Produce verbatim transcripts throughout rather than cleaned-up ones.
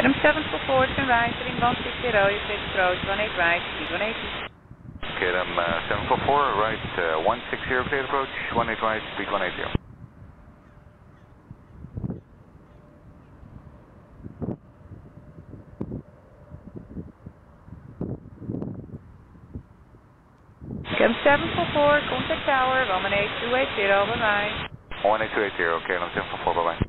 seven four four, turn right, heading one six zero, you take approach, one eight right, speed one eighty. Okay, then uh, seven four four, right, uh, one six zero, clear approach, one eight right, speed one eighty. Cam seven four four, contact tower, one eight two eight zero, bye bye. one eight two eight zero, okay, then seven four four, bye bye.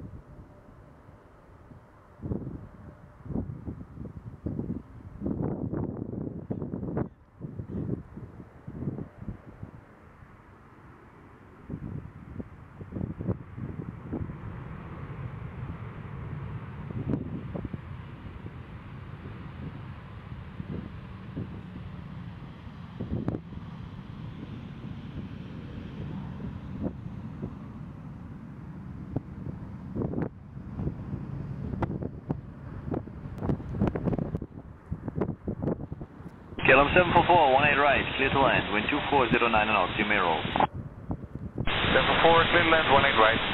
K L M seven four four, one eight right, clear to land, wind two four zero nine knots, you may roll. seven four four, clear to land, one eight right.